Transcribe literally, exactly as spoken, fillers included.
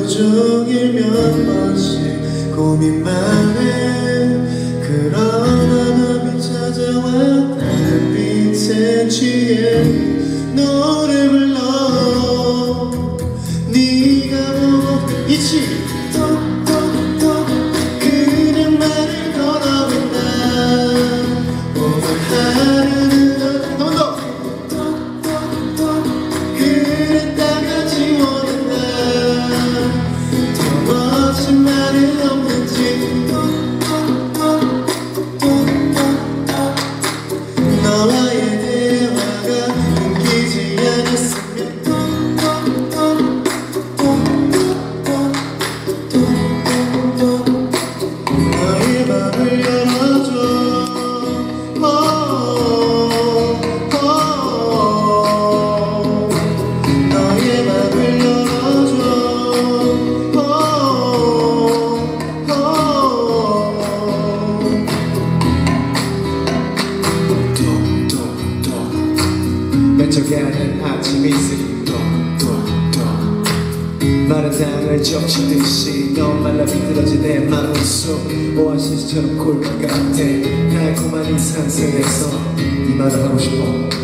하루 종일 몇 번씩 고민만 해. 그러나 맘이 찾아와 달빛에 취해 노래 불러. 네가 보고 있지. 톡톡톡 그냥 말을 걸어본다. 오늘 하루는 한번 더. 톡톡톡 그랬다가 지워낸다. 더 멋진 말은 없는지. 너와의 대화가 끊기지 않았으면. 너의 맘을 열어줘. 너의 맘을 열어줘. 왼쪽에 하는 아침 이슬이 마른 땅을 적시듯이 넌 말라 비틀어진 내 마음속 오아시스처럼 골프 같아. 달콤한 이 상승에서 이 말을 하고 싶어.